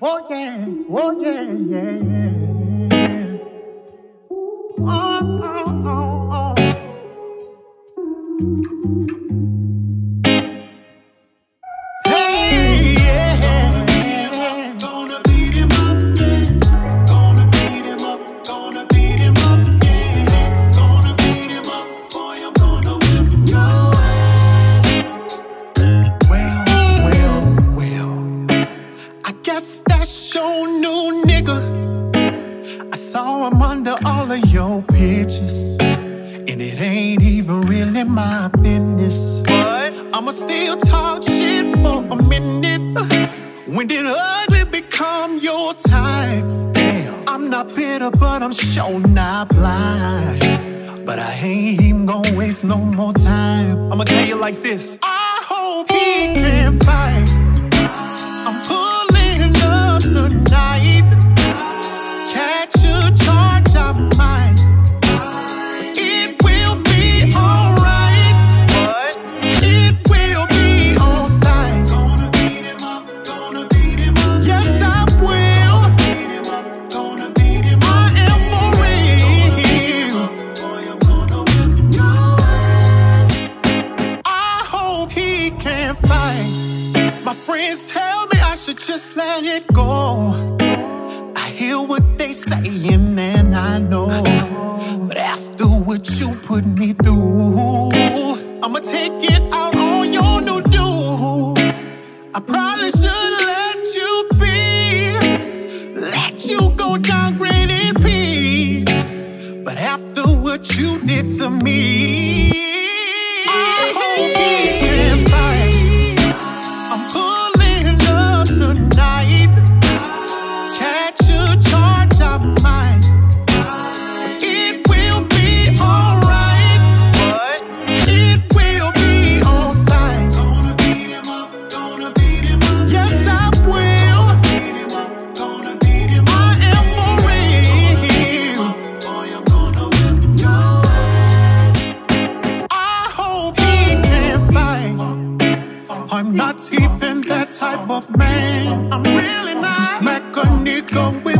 Oh yeah, oh yeah, yeah, yeah. Oh, oh, oh, oh. Hey, yeah. Gonna beat him up, yeah. Gonna beat him up, gonna beat him up, yeah. Gonna beat him up, boy, I'm gonna whip your ass. Well, I guess that's your new nigga. I saw him under all of your pictures, and it ain't even really my business. I'ma still talk shit for a minute. When did ugly become your type? Damn, I'm not bitter, but I'm sure not blind. But I ain't even gonna waste no more time. I'ma tell you like this: I hope he can fight. I'm pulling up tonight. Catch a charge, I might. It will be alright. It will be on sight. Gonna beat him up, gonna beat him up. Yes, I will. Beat him up, gonna beat him up. I am for real. Boy, I'm gonna whip your ass. I hope he can fight. My friends tell me I should just let it go. I hear what they saying and I know, but after what you put me through, I'ma take it out on your new dude. I probably should let you be, let you go down great in peace. But after what you did to me, I hope he can fight. I'm pulling up tonight. Catch a charge, I might. It will be alright. It will be on sight. Gonna beat him up, gonna beat him up. Yes, I will. Beat him up, gonna beat him up. I am for real. Boy, I'm gonna whip your ass. I hope he can fight. I'm not even that type of man. I'm really not. To smack a nigga with